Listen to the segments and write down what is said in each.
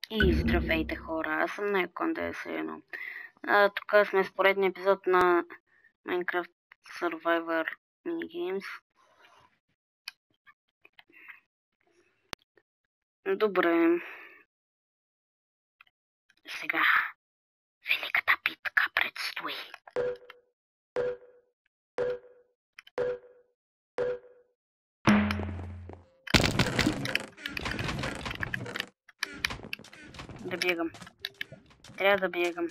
И здравейте хора, аз съм Некон 91. Тук сме с поредния епизод на Minecraft Survivor Minigames. Добре. Сега великата битка предстои. Да бегам. Трябва да бегам.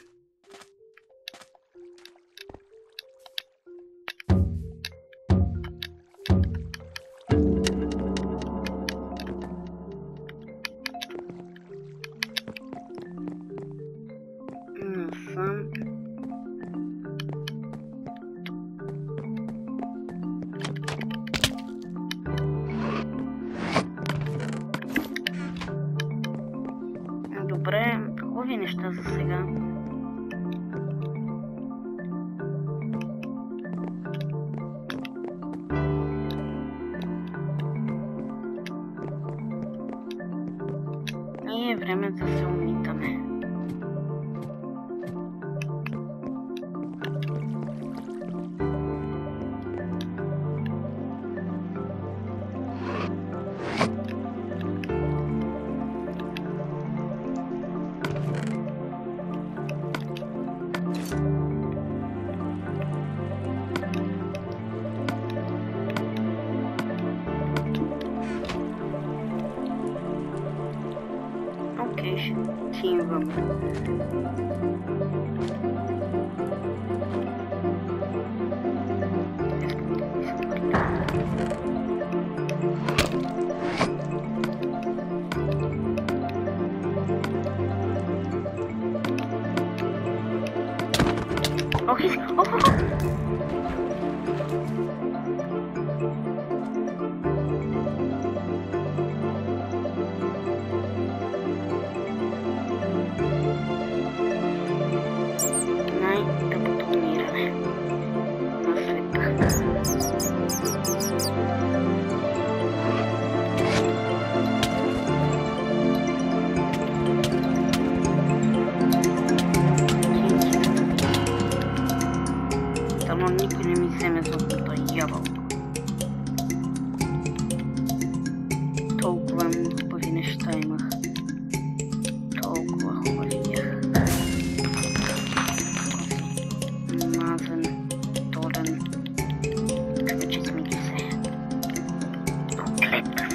Насам. Добре, хубави неща за сега. И е време да се умитаме. Окей, ще имам. Окей, най-тъпото умиране на света. Само никой не ми вземе златото ябълко. Толкова хубави неща имах. Толкова хубави бях. Мазен, толен. Скачи ми ги се. Проклета.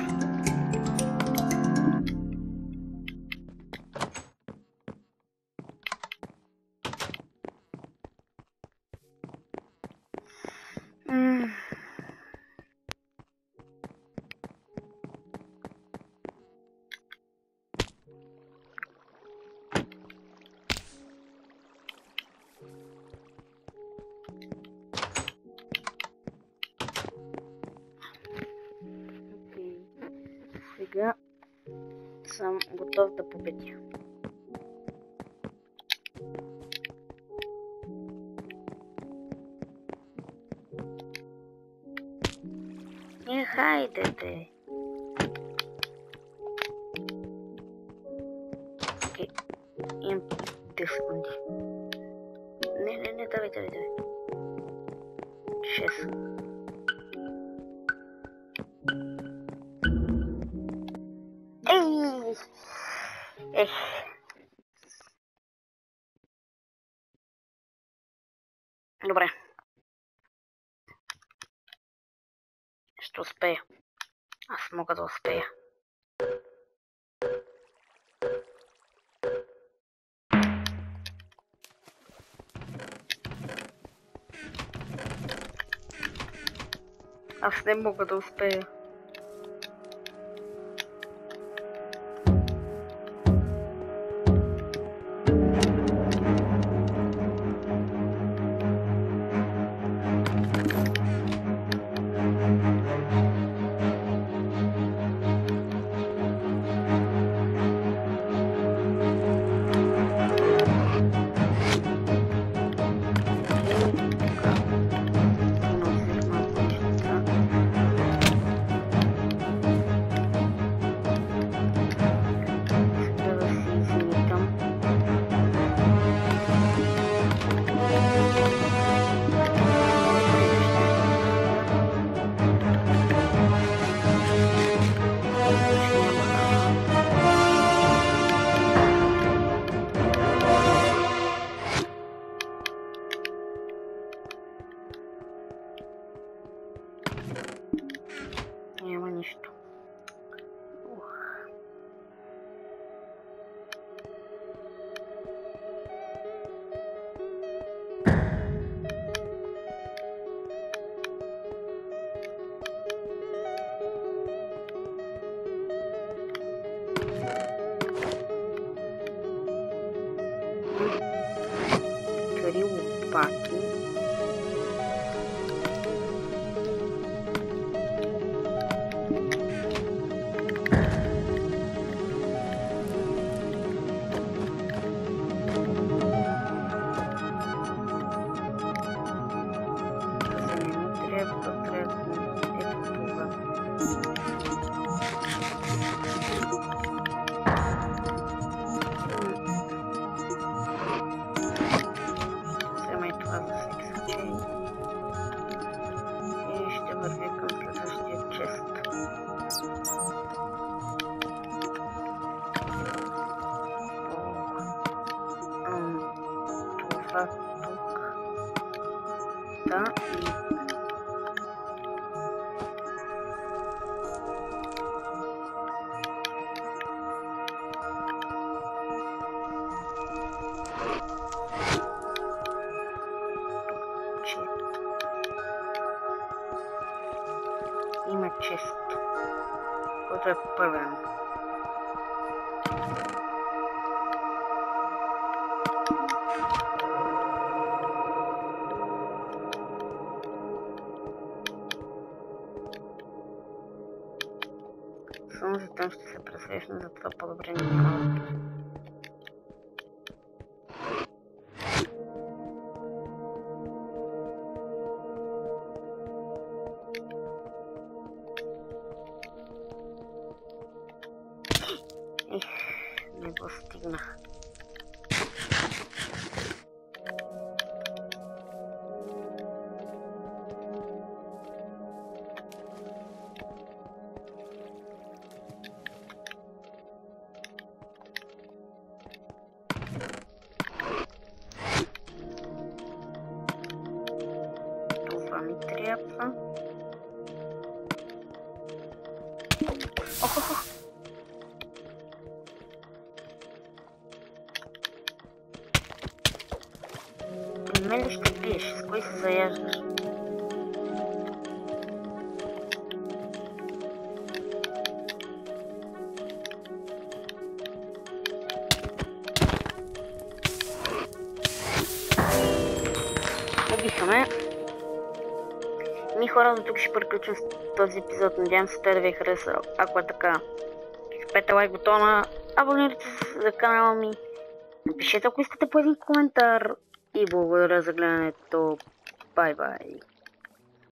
Сега съм готов да победя. Хайдете! Окей, имам 10 секунди. Не, давай. 6. Ех. Добре. Ще успея. Аз мога да успея. Аз не мога да успея. пати. Това тук. Да, и има чест, който е пълен. Само за там ще се пресрещна, затова по-добре няма. Не го стигнах. Това ми трябва. Охо! Мен ли ще биеш? С кой се заяждаш? Убиха ме. Хора, до тук ще приключим с този епизод. Надявам се те да ви е харесал. Ако е така, изпете лайк бутона, абонирайте се за канала ми, напишете ако искате по един коментар и благодаря за гледането. Бай бай!